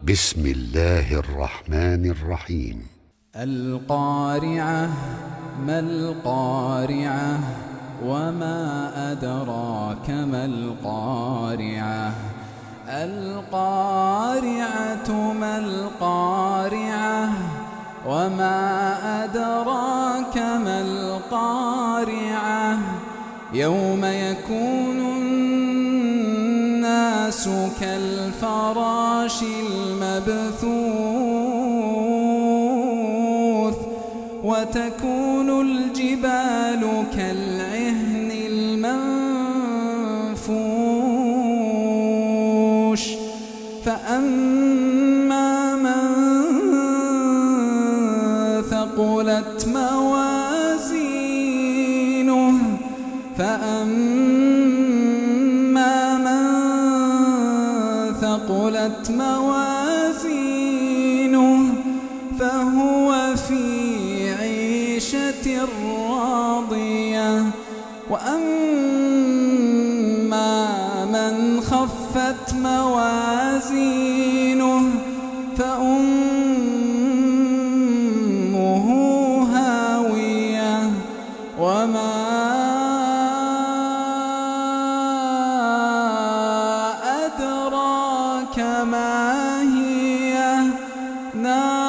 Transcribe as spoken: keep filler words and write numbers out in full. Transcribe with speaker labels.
Speaker 1: بسم الله الرحمن الرحيم.
Speaker 2: القارعة. ما القارعة؟ وما أدراك ما القارعة؟ القارعة. ما القارعة؟ وما أدراك ما القارعة؟ يوم يكون الناس كالفراش المبثوث وتكون الجبال كالعهن المنفوش فأما من ثقلت موازينه فأما من ثقلت موازينه فهو في عيشة راضية وأما من خفت موازينه فأمه هاوية وما أدراك ما هي نار